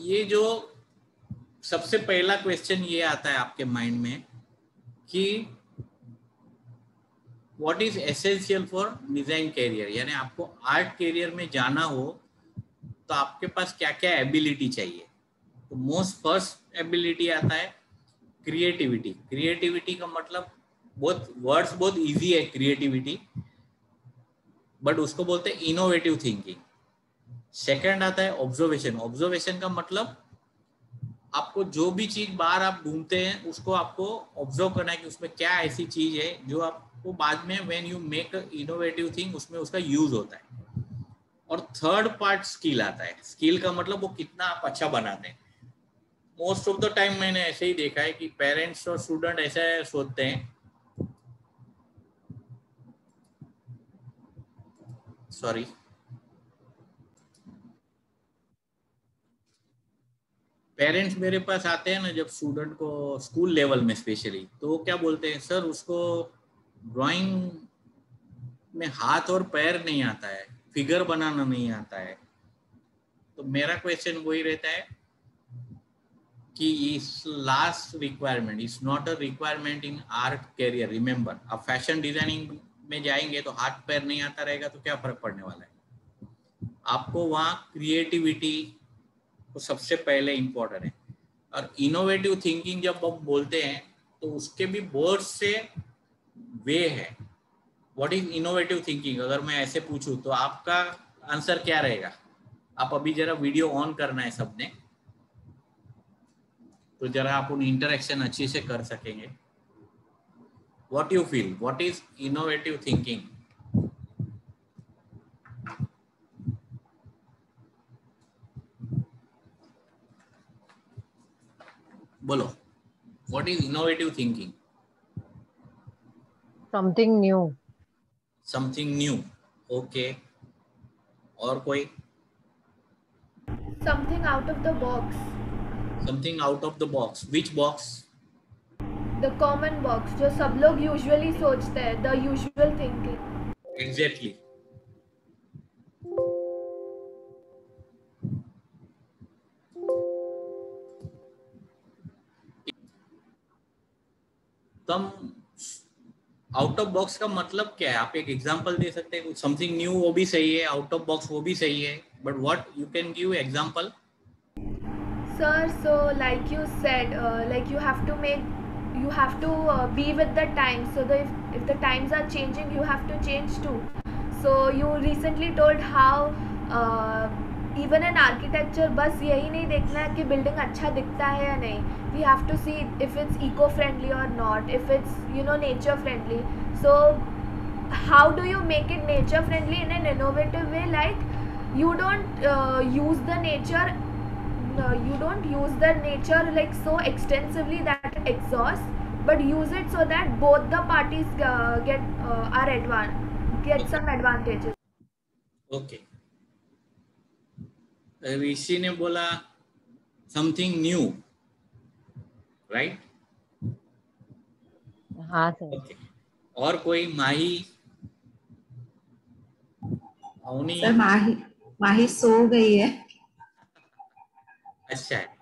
ये जो सबसे पहला क्वेश्चन ये आता है आपके माइंड में कि what is essential for design career, यानी आपको आर्ट कैरियर में जाना हो तो आपके पास क्या क्या एबिलिटी चाहिए। तो मोस्ट फर्स्ट एबिलिटी आता है क्रिएटिविटी। क्रिएटिविटी का मतलब बहुत वर्ड्स बहुत इजी है क्रिएटिविटी, बट उसको बोलते हैं इनोवेटिव थिंकिंग। सेकंड आता है ऑब्जर्वेशन। ऑब्जर्वेशन का मतलब आपको जो भी चीज बाहर आप ढूंढते हैं उसको आपको ऑब्जर्व करना है कि उसमें क्या ऐसी चीज है जो आपको बाद में when you make innovative thing उसमें उसका यूज होता है। और थर्ड पार्ट स्किल आता है। स्किल का मतलब वो कितना आप अच्छा बनाते हैं। मोस्ट ऑफ द टाइम मैंने ऐसे ही देखा है कि पेरेंट्स और स्टूडेंट ऐसे सोचते हैं, सॉरी, पेरेंट्स मेरे पास आते हैं ना जब स्टूडेंट को स्कूल लेवल में स्पेशली, तो वो क्या बोलते हैं, सर उसको ड्राइंग में हाथ और पैर नहीं आता है, फिगर बनाना नहीं आता है। तो मेरा क्वेश्चन वही रहता है कि इस last requirement is not a requirement in art career. Remember, आप फैशन डिजाइनिंग में जाएंगे तो हाथ पैर नहीं आता रहेगा तो क्या फर्क पड़ने वाला है। आपको वहाँ क्रिएटिविटी तो सबसे पहले इम्पोर्टेंट है। और इनोवेटिव थिंकिंग जब हम बोलते हैं तो उसके भी बहुत से वे है। व्हाट इज इनोवेटिव थिंकिंग, अगर मैं ऐसे पूछूं तो आपका आंसर क्या रहेगा। आप अभी जरा वीडियो ऑन करना है सबने, तो जरा आप उन इंटरेक्शन अच्छी से कर सकेंगे। What you feel, what is innovative thinking. बोलो, what is innovative thinking. Something new. Something new, okay. और कोई। Something out of the box. Something out of the box, which box. The common box जो सब लोग usually सोचते हैं, the usual thinking. Exactly. Come out of box का मतलब क्या है, आप एक एग्जांपल दे सकते हैं। समथिंग न्यू वो भी सही है, आउट ऑफ बॉक्स वो भी सही है, but what you can give example. Sir, so like you said, like you have to be with the times. So if the times are changing, you have to change too. So you recently told how even in architecture बस यही नहीं देखना है कि building अच्छा दिखता है या नहीं. We have to see if it's eco-friendly or not, if it's nature-friendly. So how do you make it nature-friendly in an innovative way? Like you don't use the nature. You don't use the nature like so extensively that it exhausts, but use it so that both the parties get some advantages. Okay, Rishi ने बोला something new, right. हाँ sir. Okay, और कोई। माही, Avani. Sir माही सो गई है। अच्छा है,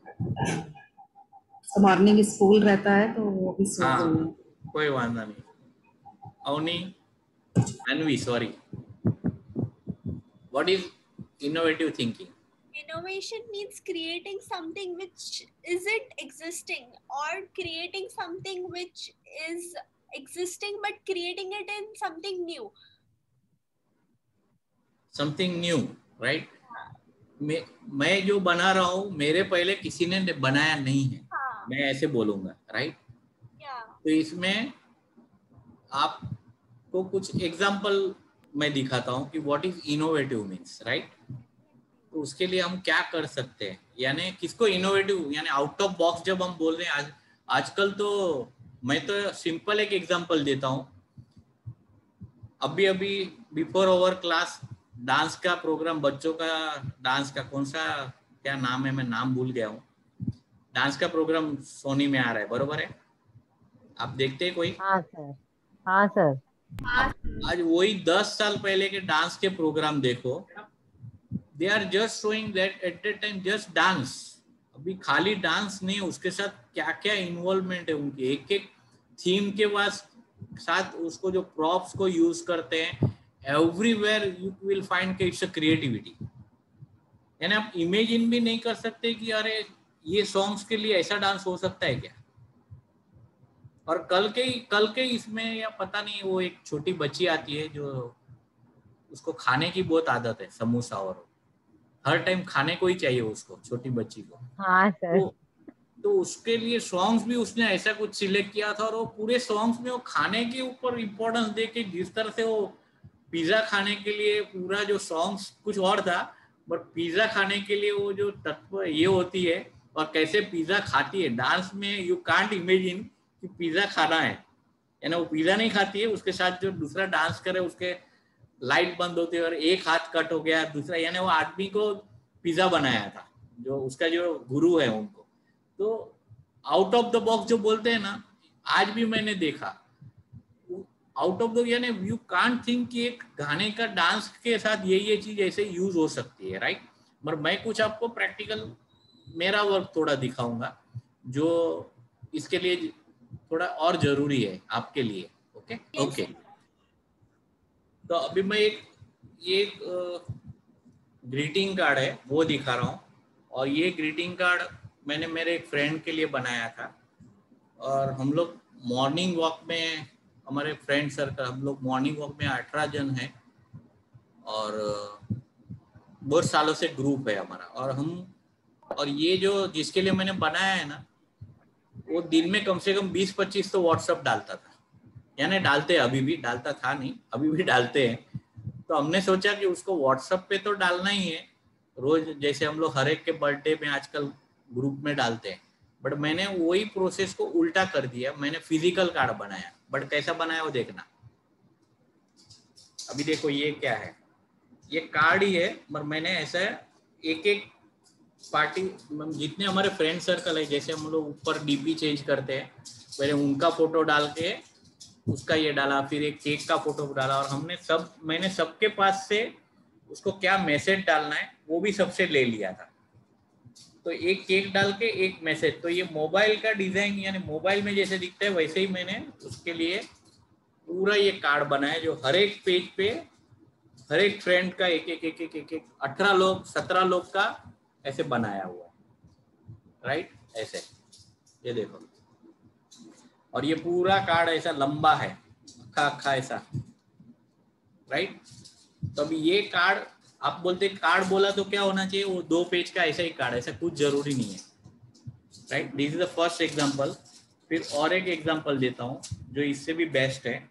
morning school रहता है तो वो भी सो हाँ, गई है। कोई वांदा नहीं। Avni, Anvi, sorry. What is innovative thinking. Innovation means creating something which isn't existing, or creating something which is existing but creating it in something new. Something new, right. मैं जो बना रहा हूँ मेरे पहले किसी ने बनाया नहीं है, हाँ. मैं ऐसे बोलूंगा, राइट। Yeah. तो इसमें आपको कुछ एग्जांपल मैं दिखाता हूँ कि what is innovative means, right. तो उसके लिए हम क्या कर सकते हैं, यानी किसको इनोवेटिव, यानी आउट ऑफ बॉक्स जब हम बोल रहे हैं आजकल तो मैं तो सिंपल एक एग्जांपल देता हूँ। अभी बिफोर ओवर क्लास डांस का प्रोग्राम, बच्चों का डांस का, कौन सा क्या नाम है मैं नाम भूल गया हूँ, डांस का प्रोग्राम सोनी में आ रहा है, बरोबर है। आप देखते हैं कोई। हाँ सर। हाँ सर। आज वही 10 साल पहले के डांस के प्रोग्राम देखो, they are just showing that at that time just dance. अभी खाली डांस नहीं, उसके साथ क्या क्या इन्वॉल्वमेंट है उनकी, एक एक थीम के साथ उसको जो प्रॉप्स को यूज करते हैं, एवरीवेयर यू विल फाइंड कि इट्स अ क्रिएटिविटी। यानी आप इमेजिन भी नहीं कर सकते कि अरे ये सॉन्ग्स के लिए ऐसा डांस हो सकता है क्या। और कल के इसमें, या पता नहीं, वो एक छोटी बच्ची आती है जो उसको खाने की बहुत आदत है, समोसा, और हर टाइम खाने को ही चाहिए उसको, छोटी बच्ची को। हाँ सर। तो उसके लिए सॉन्ग्स भी उसने ऐसा कुछ सिलेक्ट किया था, और वो पूरे सॉन्ग्स में वो खाने के ऊपर इम्पोर्टेंस दे के, जिस तरह से वो पिज्जा खाने के लिए पूरा जो सॉन्ग्स कुछ और था, बट पिज्जा खाने के लिए वो जो तत्व ये होती है और कैसे पिज्जा खाती है डांस में, यू कांट इमेजिन कि पिज्जा खाना है। यानी वो पिज्जा नहीं खाती है, उसके साथ जो दूसरा डांस करे उसके लाइट बंद होती है और एक हाथ कट हो गया, दूसरा, यानी वो आदमी को पिज्जा बनाया था, जो उसका जो गुरु है उनको। तो आउट ऑफ द बॉक्स जो बोलते हैं ना, आज भी मैंने देखा आउट ऑफ द, यानी यू कांट थिंक कि एक गाने का डांस के साथ ये चीज ऐसे यूज हो सकती है, राइट। पर मैं कुछ आपको प्रैक्टिकल मेरा वर्क थोड़ा दिखाऊंगा जो इसके लिए थोड़ा और जरूरी है आपके लिए। Okay okay. तो अभी मैं एक ग्रीटिंग कार्ड है वो दिखा रहा हूँ, और ये ग्रीटिंग कार्ड मैंने मेरे एक फ्रेंड के लिए बनाया था। और हम लोग मॉर्निंग वॉक में, हमारे फ्रेंड सर्कल, हम लोग मॉर्निंग वॉक में 18 जन हैं, और बहुत सालों से ग्रुप है हमारा। और ये जो जिसके लिए मैंने बनाया है ना, वो दिन में कम से कम 20-25 तो व्हाट्सएप डालता था, यानी डालते हैं, अभी भी डालता था नहीं, अभी भी डालते हैं। तो हमने सोचा कि उसको व्हाट्सएप पे तो डालना ही है रोज, जैसे हम लोग हर एक के बर्थडे में आजकल ग्रुप में डालते हैं। बट मैंने वही प्रोसेस को उल्टा कर दिया, मैंने फिजिकल कार्ड बनाया। बट कैसा बनाया वो देखना। अभी देखो ये क्या है, ये कार्ड ही है, पर मैंने ऐसा एक एक पार्टी, जितने हमारे फ्रेंड सर्कल है, जैसे हम लोग ऊपर डीपी चेंज करते हैं, पहले उनका फोटो डाल के उसका ये डाला, फिर एक केक का फोटो डाला, और मैंने सबके पास से उसको क्या मैसेज डालना है वो भी सबसे ले लिया था। तो एक केक डाल के एक मैसेज, तो ये मोबाइल का डिजाइन, यानी मोबाइल में जैसे दिखता है वैसे ही मैंने उसके लिए पूरा ये कार्ड बनाया, जो हर एक पेज पे हर एक फ्रेंड का एक एक एक एक एक, एक 18 लोग 17 लोग का ऐसे बनाया हुआ, राइट, ऐसे ये देखो। और ये पूरा कार्ड ऐसा लंबा है, अक्खा ऐसा, राइट। तो अभी ये कार्ड, आप बोलते कार्ड बोला तो क्या होना चाहिए, वो 2 पेज का ऐसा ही कार्ड, ऐसा कुछ जरूरी नहीं है, right. This is the first example. फिर और एक एग्जांपल देता हूं जो इससे भी बेस्ट है।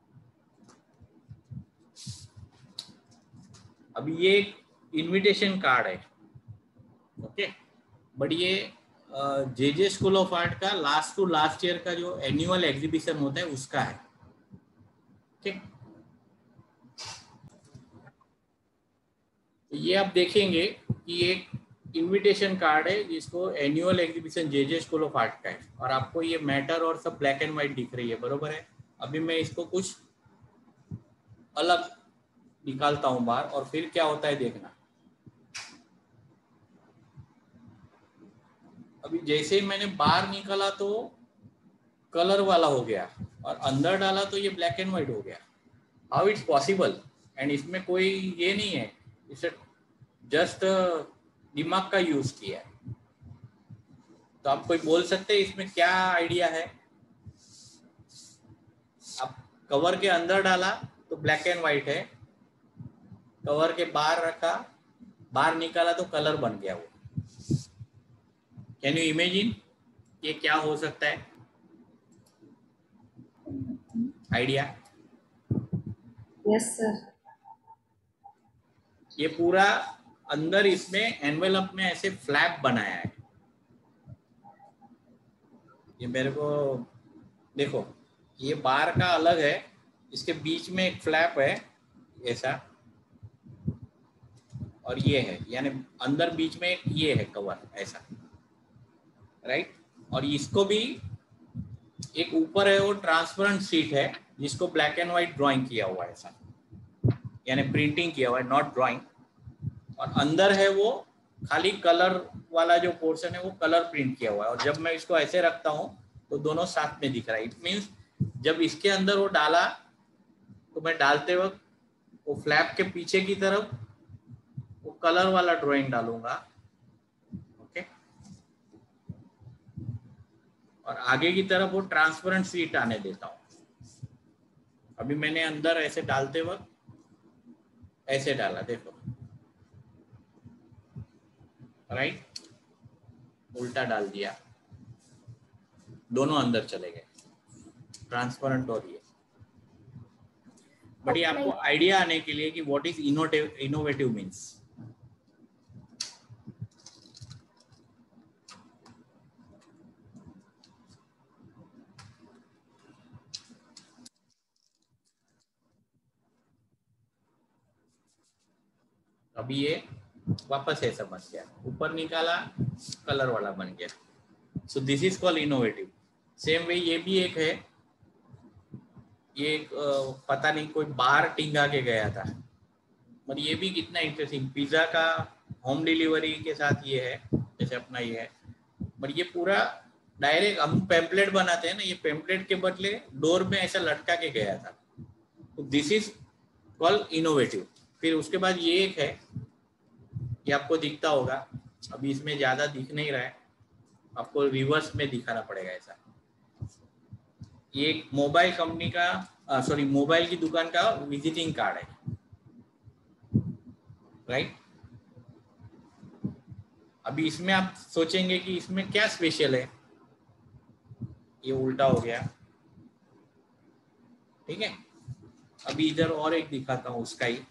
अभी ये एक इनविटेशन कार्ड है, ओके, बट ये जे स्कूल ऑफ आर्ट का लास्ट टू लास्ट ईयर का जो एनुअल एग्जीबिशन होता है उसका है, ओके। ये आप देखेंगे कि एक इनविटेशन कार्ड है जिसको annual exhibition J school of art का है, और आपको ये मैटर और सब ब्लैक एंड व्हाइट दिख रही है, बरोबर है। अभी मैं इसको कुछ अलग निकालता हूं बाहर, और फिर क्या होता है देखना। अभी जैसे ही मैंने बाहर निकाला तो कलर वाला हो गया, और अंदर डाला तो ये ब्लैक एंड व्हाइट हो गया। How it's possible? एंड इसमें कोई ये नहीं है, इसे जस्ट दिमाग का यूज किया है। तो आप कोई बोल सकते हैं इसमें क्या आइडिया है? आप कवर के अंदर डाला तो ब्लैक एंड व्हाइट है, कवर के बाहर रखा, बाहर निकाला तो कलर बन गया वो। कैन यू इमेजिन ये क्या हो सकता है? आइडिया? Yes sir. ये पूरा अंदर इसमें एनवेलप में ऐसे फ्लैप बनाया है। ये मेरे को देखो, ये बाहर का अलग है, इसके बीच में एक फ्लैप है ऐसा, और ये है, यानी अंदर बीच में ये है कवर ऐसा, राइट। और इसको भी एक ऊपर है वो ट्रांसपेरेंट शीट है जिसको ब्लैक एंड व्हाइट ड्राइंग किया हुआ है ऐसा, यानी प्रिंटिंग किया हुआ है, नॉट ड्राइंग। और अंदर है वो खाली कलर वाला जो पोर्शन है वो कलर प्रिंट किया हुआ है। और जब मैं इसको ऐसे रखता हूँ तो दोनों साथ में दिख रहा है। इट मीन्स जब इसके अंदर वो डाला तो मैं डालते वक्त वो फ्लैप के पीछे की तरफ वो कलर वाला ड्राइंग डालूंगा, ओके, और आगे की तरफ वो ट्रांसपेरेंट शीट आने देता हूँ। अभी मैंने अंदर ऐसे डालते वक्त ऐसे डाला, देखो, राइट, उल्टा डाल दिया, दोनों अंदर चले गए, ट्रांसपेरेंट और ये। बट ये आपको आइडिया आने के लिए कि व्हाट इज इनोवेटिव मीन्स। अभी ये वापस है समस्या, ऊपर निकाला कलर वाला बन गया। So this is called innovative. Same way ये भी एक है, ये एक पता नहीं कोई बार टिंगा के गया था, पर ये भी कितना इंटरेस्टिंग, पिज्जा का होम डिलीवरी के साथ ये है, जैसे अपना ये है, पर ये पूरा डायरेक्ट हम पैम्पलेट बनाते हैं ना, ये पैम्पलेट के बदले डोर में ऐसा लटका के गया था। तो दिस इज कॉल्ड इनोवेटिव। फिर उसके बाद ये एक है, ये आपको दिखता होगा, अभी इसमें ज्यादा दिख नहीं रहा है, आपको रिवर्स में दिखाना पड़ेगा ऐसा। ये एक मोबाइल कंपनी का सॉरी मोबाइल की दुकान का विजिटिंग कार्ड है, राइट। अभी इसमें आप सोचेंगे कि इसमें क्या स्पेशल है, ये उल्टा हो गया, ठीक है। अभी इधर और एक दिखाता हूँ उसका ही,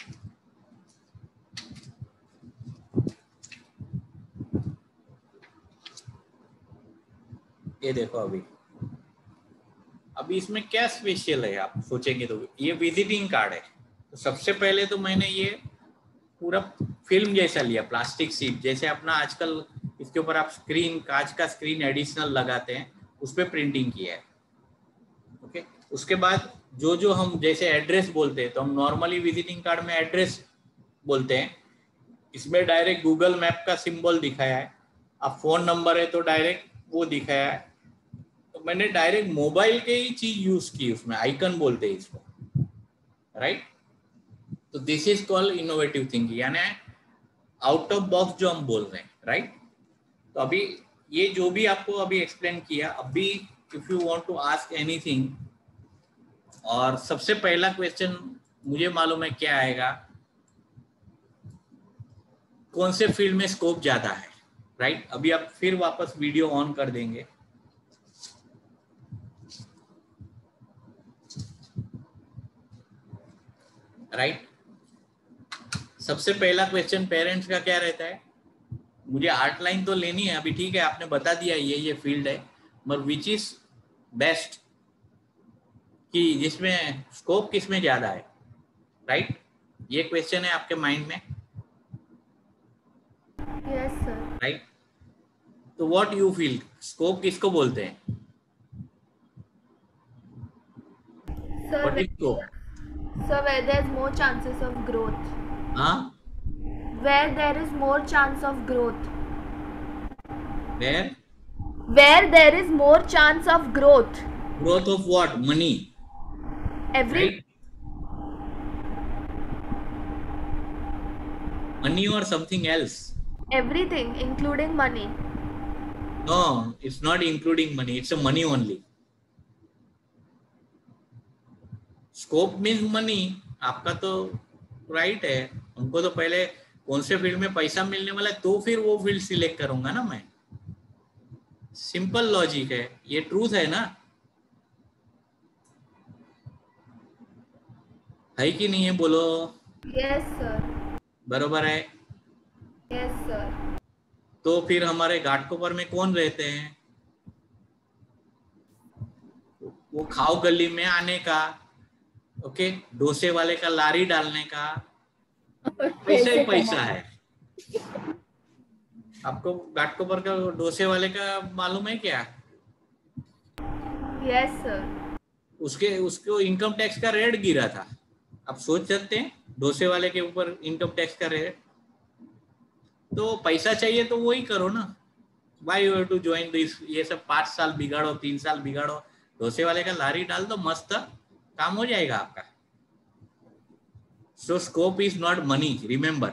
ये देखो। अभी इसमें क्या स्पेशल है आप सोचेंगे तो, ये विजिटिंग कार्ड है। तो सबसे पहले तो मैंने ये पूरा फिल्म जैसा लिया, प्लास्टिक शीट जैसे अपना आजकल इसके ऊपर आप स्क्रीन, कांच का स्क्रीन एडिशनल लगाते हैं, उस पर प्रिंटिंग किया है, ओके। उसके बाद जो जो हम जैसे एड्रेस बोलते हैं, तो हम नॉर्मली विजिटिंग कार्ड में एड्रेस बोलते हैं, इसमें डायरेक्ट गूगल मैप का सिंबल दिखाया है। अब फोन नंबर है तो डायरेक्ट वो दिखाया है। तो मैंने डायरेक्ट मोबाइल के ही चीज यूज की, उसमें आइकन बोलते हैं इसको, राइट। तो this is called innovative thinking, यानी आउट ऑफ बॉक्स जो हम बोल रहे हैं, राइट। तो अभी ये जो भी आपको अभी एक्सप्लेन किया, अभी if you want to ask anything, और सबसे पहला क्वेश्चन मुझे मालूम है क्या आएगा, कौन से फील्ड में स्कोप ज्यादा है, राइट। अभी आप फिर वापस वीडियो ऑन कर देंगे, राइट। सबसे पहला क्वेश्चन पेरेंट्स का क्या रहता है, मुझे आर्ट लाइन तो लेनी है, अभी ठीक है आपने बता दिया ये फील्ड है, मगर विच इज बेस्ट, कि जिसमें स्कोप किसमें ज्यादा है, राइट। ये क्वेश्चन है आपके माइंड में, यस सर, राइट। तो व्हाट यू फील, स्कोप किसको बोलते हैं, what is scope? So where there is more chances of growth. हाँ, Where there is more chance of growth. where Where there is more chance of growth. growth of what? Money, Every right? Money or something else? everything, including money. No, it's not including money, it's a money only. Scope means money, आपका तो right है। हमको तो पहले कौन से field में पैसा मिलने वाला है तो फिर वो फील्ड सिलेक्ट करूंगा ना मैं, सिंपल लॉजिक है, ये ट्रूथ है ना, है कि नहीं है, बोलो। Yes sir. बरोबर है। Yes sir. तो फिर हमारे घाटकोपर में कौन रहते हैं, वो खाओ गली में आने का, ओके, डोसे वाले का लारी डालने का, पैसा ही पैसा है। आपको घाटकोपर का डोसे वाले का मालूम है क्या? Yes sir. उसको इनकम टैक्स का रेट गिरा था। आप सोच सकते हैं डोसे वाले के ऊपर इनकम टैक्स का रेट तो पैसा चाहिए तो वही करो ना, why you have to join this, ये सब 5 साल बिगाड़ो, 3 साल बिगाड़ो, डोसे वाले का लारी डाल दो, मस्त काम हो जाएगा आपका। So scope is not money, remember,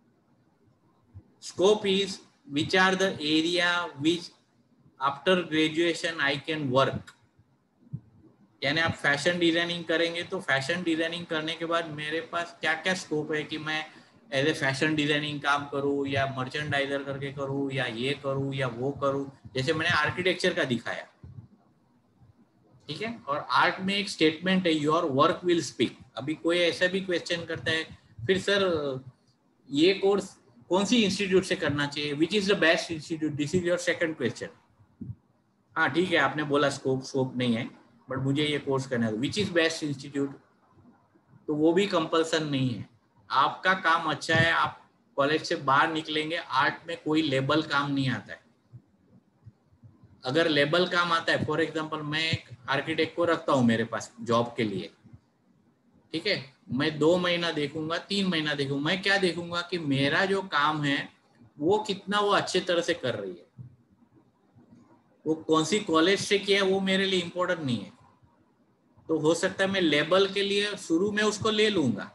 scope is which are the area which after graduation I can work। यानी आप फैशन डिजाइनिंग करेंगे तो फैशन डिजाइनिंग करने के बाद मेरे पास क्या क्या स्कोप है कि मैं एज ए फैशन डिजाइनिंग काम करूँ या मर्चेंडाइजर करके करूँ या ये करूँ या वो करूँ, जैसे मैंने आर्किटेक्चर का दिखाया, ठीक है। और आर्ट में एक स्टेटमेंट है, योर वर्क विल स्पीक। अभी कोई ऐसा भी क्वेश्चन करता है, फिर सर ये कोर्स कौन सी इंस्टीट्यूट से करना चाहिए, which is the best institute, this is your second question. हाँ ठीक है, आपने बोला स्कोप नहीं है, बट मुझे ये कोर्स करना है, विच इज बेस्ट इंस्टीट्यूट, तो वो भी कंपल्सन नहीं है। आपका काम अच्छा है, आप कॉलेज से बाहर निकलेंगे, आर्ट में कोई लेबल काम नहीं आता है। अगर लेबल काम आता है, फॉर एग्जांपल मैं एक आर्किटेक्ट को रखता हूँ मेरे पास जॉब के लिए, ठीक है, मैं 2 महीना देखूंगा, 3 महीना देखूंगा, मैं क्या देखूंगा कि मेरा जो काम है वो कितना वो अच्छे तरह से कर रही है, वो कौन सी कॉलेज से किया है वो मेरे लिए इम्पोर्टेंट नहीं है। तो हो सकता है मैं लेबल के लिए शुरू में उसको ले लूंगा,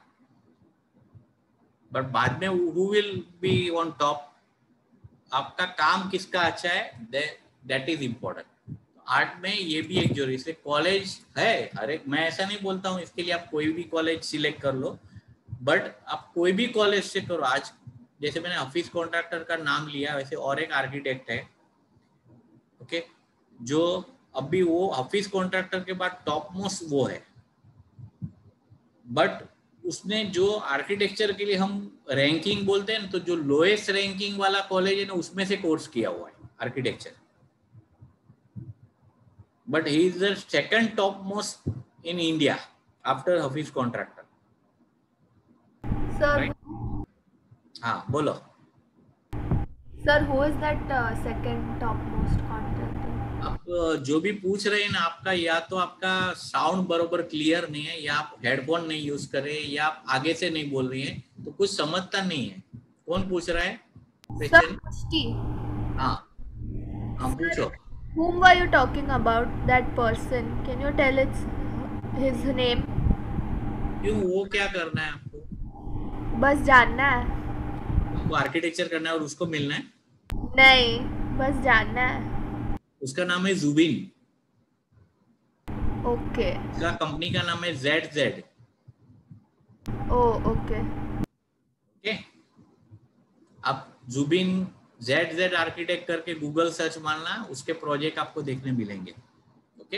बट बाद में who will be on top, आपका काम किसका अच्छा है, दैट इज इम्पोर्टेंट। आर्ट में ये भी एक जरूरी, इसलिए कॉलेज है, अरे मैं ऐसा नहीं बोलता हूँ इसके लिए आप कोई भी कॉलेज सिलेक्ट कर लो, बट आप कोई भी कॉलेज से करो। आज जैसे मैंने ऑफिस कॉन्ट्रैक्टर का नाम लिया, वैसे और एक आर्किटेक्ट है, ओके, जो अभी वो ऑफिस कॉन्ट्रैक्टर के बाद टॉप मोस्ट वो है, बट उसने जो आर्किटेक्चर के लिए हम रैंकिंग बोलते हैं ना, तो जो लोएस्ट रैंकिंग वाला कॉलेज है ना, उसमें से कोर्स किया हुआ है architecture, but he is the second topmost in India after Hafiz contractor. Sir, right? हाँ बोलो। Sir, who is that second topmost contractor? आप जो भी पूछ रहे हैं ना, आपका या तो आपका साउंड बरोबर क्लियर नहीं है, या आप हेडफोन नहीं यूज कर रहे, या आप आगे से नहीं बोल रही हैं, तो कुछ समझता नहीं है। कौन पूछ रहा है क्वेश्चन? हाँ हाँ पूछो। Whom were you talking about? That person. Can you tell his name? क्यों, वो क्या करना है आपको? बस जानना है। आपको आर्किटेक्चर करना है और उसको मिलना है? नहीं, बस जानना है। उसका नाम है जुबिन। ओके। उसका कंपनी का नाम है ZZ। ओह ओके। ओके, आप जुबिन ZZ आर्किटेक्ट करके गूगल सर्च मारना, उसके प्रोजेक्ट आपको देखने मिलेंगे। ओके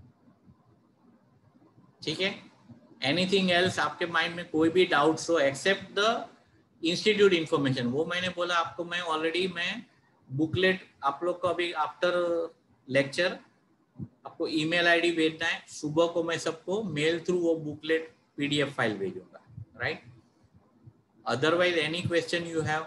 ठीक है। एनीथिंग एल्स आपके माइंड में कोई भी डाउट्स हो एक्सेप्ट द इंस्टीट्यूट इंफॉर्मेशन, वो मैंने बोला आपको, मैं ऑलरेडी मैं बुकलेट आप लोग को अभी आफ्टर लेक्चर आपको ईमेल आईडी भेजना है, सुबह को मैं सबको मेल थ्रू वो बुकलेट PDF फाइल भेजूंगा, राइट। Otherwise any question you have?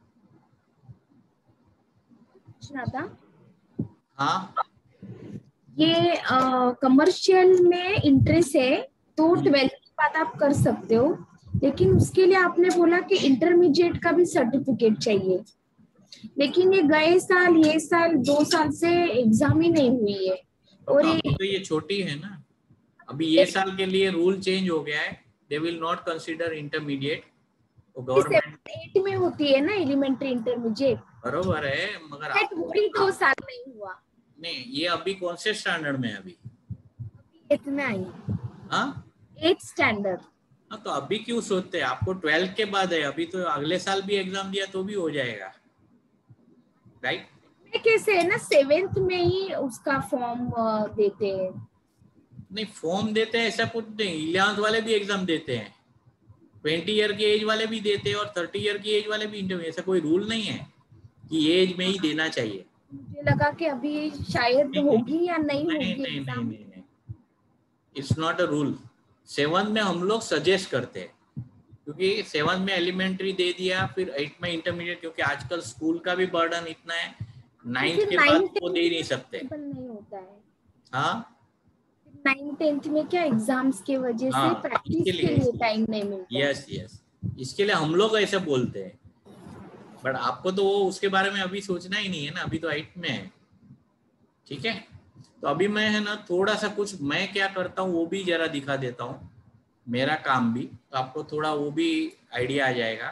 हाँ, ये कमर्शियल में इंटरेस्ट है तो 12th के बाद आप कर सकते हो, लेकिन उसके लिए आपने बोला कि इंटरमीडिएट का भी सर्टिफिकेट चाहिए, लेकिन ये साल 2 साल से एग्जाम ही नहीं हुई है। और तो ये छोटी है ना, अभी ये साल के लिए रूल चेंज हो गया है, they will not consider intermediate. Government 8 में होती है ना एलिमेंट्री इंटरमीडिएट, बरोबर है, मगर पूरी 2 साल नहीं हुआ। नहीं, ये अभी कौन से स्टैंडर्ड में है? अभी 8th में आई। हाँ 8th स्टैंडर्ड। हाँ, तो अभी क्यों सोचते हैं? आपको 12th के बाद है, अभी तो अगले साल भी एग्जाम दिया तो भी हो जाएगा, राइट। कैसे है ना 7th में ही उसका फॉर्म देते हैं। नहीं, फॉर्म देते हैं ऐसा कुछ नहीं, 11th वाले भी एग्जाम देते हैं, 20 ईयर की एज वाले भी देते हैं और 30 ईयर की एज वाले भी इंटरव्यू, ऐसा कोई रूल नहीं है कि एज में ही देना चाहिए। मुझे लगा कि अभी शायद होगी या नहीं होगी। नहीं, it's not a rule. 7th में हम लोग सजेस्ट करते हैं, क्योंकि 7th में एलिमेंट्री दे दिया, फिर 8th में इंटरमीडिएट, क्योंकि आजकल स्कूल का भी बर्डन इतना है, 9th के बाद वो दे ही नहीं सकते। नहीं होता है। हाँ 9th 10th में क्या एग्जाम्स के वजह से प्रैक्टिस के लिए टाइम नहीं मिलता। यस, इसके लिए हम लोग ऐसे बोलते हैं। बट आपको तो वो उसके बारे में अभी सोचना ही नहीं है ना, अभी तो 8 में है, ठीक है। तो अभी मैं है ना थोड़ा सा कुछ मैं क्या करता हूँ वो भी जरा दिखा देता हूँ, मेरा काम भी, तो आपको थोड़ा वो भी आइडिया आ जाएगा।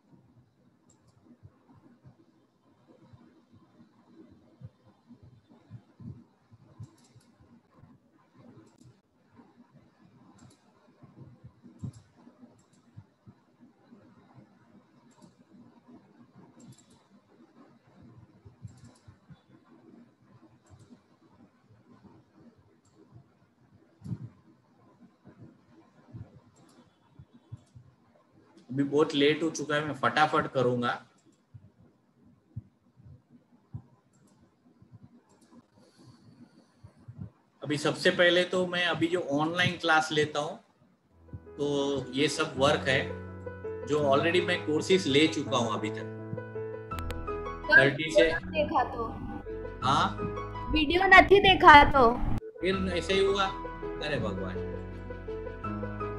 अभी बहुत लेट हो चुका है, मैं फटाफट करूंगा। अभी सबसे पहले तो मैं अभी जो ऑनलाइन क्लास लेता हूँ, तो ये सब वर्क है जो ऑलरेडी मैं कोर्सेज ले चुका हूँ अभी तक 30 से। देखा तो हाँ, वीडियो नहीं देखा तो फिर ऐसे ही हुआ। अरे भगवान,